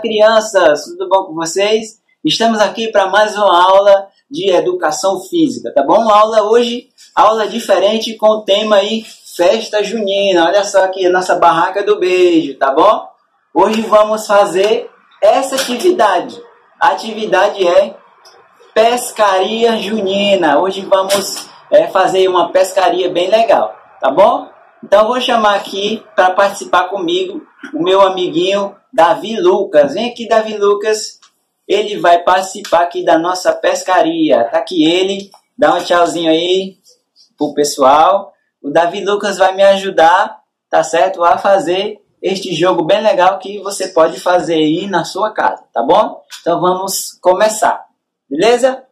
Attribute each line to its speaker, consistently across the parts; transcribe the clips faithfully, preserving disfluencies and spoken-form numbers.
Speaker 1: crianças, tudo bom com vocês? Estamos aqui para mais uma aula de educação física, tá bom? Uma aula hoje, aula diferente com o tema aí, festa junina. Olha só aqui a nossa barraca do beijo, tá bom? Hoje vamos fazer essa atividade. A atividade é pescaria junina. Hoje vamos é, fazer uma pescaria bem legal, tá bom? Então eu vou chamar aqui para participar comigo o meu amiguinho Davi Lucas. Vem aqui, Davi Lucas. Ele vai participar aqui da nossa pescaria. Tá aqui ele. Dá um tchauzinho aí pro pessoal. O Davi Lucas vai me ajudar, tá certo? A fazer este jogo bem legal que você pode fazer aí na sua casa, tá bom? Então vamos começar, beleza?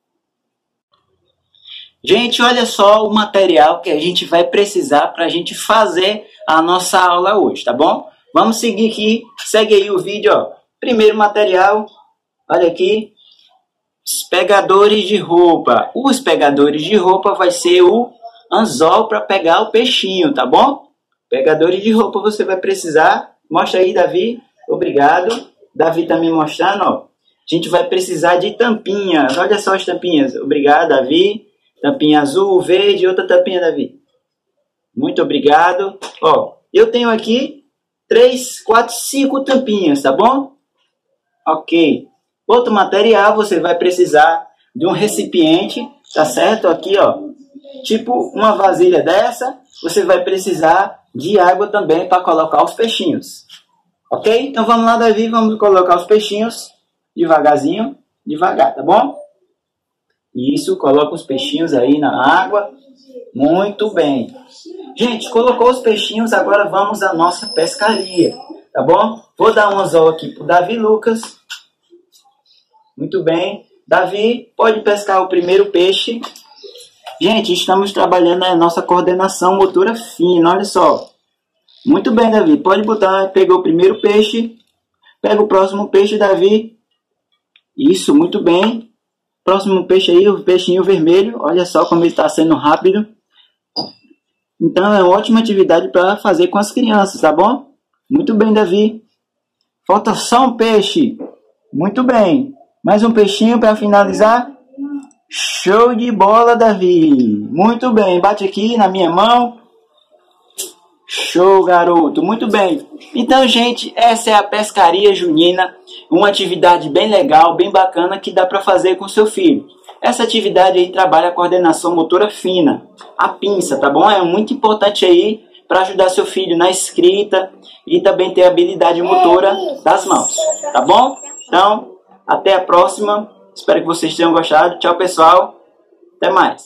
Speaker 1: Gente, olha só o material que a gente vai precisar para a gente fazer a nossa aula hoje, tá bom? Vamos seguir aqui, segue aí o vídeo, ó. Primeiro material, olha aqui, os pegadores de roupa. Os pegadores de roupa vai ser o anzol para pegar o peixinho, tá bom? Pegadores de roupa você vai precisar. Mostra aí, Davi. Obrigado. Davi tá me mostrando, ó. A gente vai precisar de tampinhas. Olha só as tampinhas. Obrigado, Davi. Tampinha azul, verde, outra tampinha, Davi. Muito obrigado. Ó, eu tenho aqui três, quatro, cinco tampinhas, tá bom? Ok. Outro material, você vai precisar de um recipiente, tá certo? Aqui, ó. Tipo uma vasilha dessa, você vai precisar de água também para colocar os peixinhos. Ok? Então vamos lá, Davi, vamos colocar os peixinhos devagarzinho, devagar, tá bom? Isso, coloca os peixinhos aí na água. Muito bem. Gente, colocou os peixinhos, agora vamos à nossa pescaria, tá bom? Vou dar um anzol aqui pro Davi Lucas. Muito bem. Davi, pode pescar o primeiro peixe. Gente, estamos trabalhando na nossa coordenação motora fina, olha só. Muito bem, Davi, pode botar, pegou o primeiro peixe. Pega o próximo peixe, Davi. Isso, muito bem. Próximo peixe aí, o peixinho vermelho. Olha só como ele está sendo rápido. Então é uma ótima atividade para fazer com as crianças, tá bom? Muito bem, Davi. Falta só um peixe. Muito bem. Mais um peixinho para finalizar. Show de bola, Davi. Muito bem. Bate aqui na minha mão. Show, garoto. Muito bem. Então, gente, essa é a pescaria junina. Uma atividade bem legal, bem bacana, que dá para fazer com seu filho. Essa atividade aí trabalha a coordenação motora fina. A pinça, tá bom? É muito importante aí para ajudar seu filho na escrita e também ter habilidade motora das mãos. Tá bom? Então, até a próxima. Espero que vocês tenham gostado. Tchau, pessoal. Até mais.